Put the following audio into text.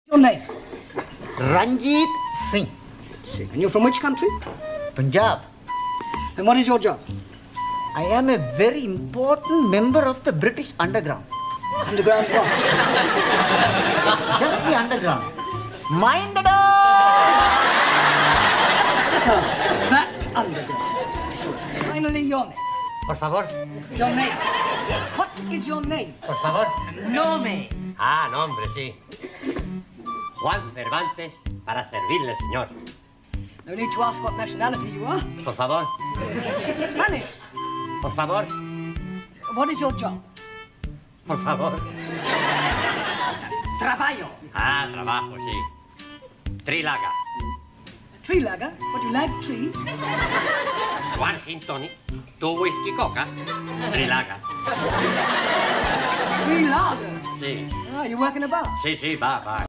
Your name? Ranjeet Singh. Singh. And you're from which country? Punjab. And what is your job? I am a very important member of the British Underground. Underground what? Just the underground. Mind the door! That underground. Finally, your name. Por favor. Your name. What is your name? Por favor. Nome. Ah, nombre, sí. Juan Cervantes, para servirle, señor. No need to ask what nationality you are. Por favor. Spanish. Por favor. What is your job? Por favor. Trabajo. Ah, trabajo, sí. Trilaga. Tree lagger? What, you lag trees? One gin tonic, two whisky coca, trilaga. Tree lager? Sí. Ah, you work in a bar? Sí, sí, va.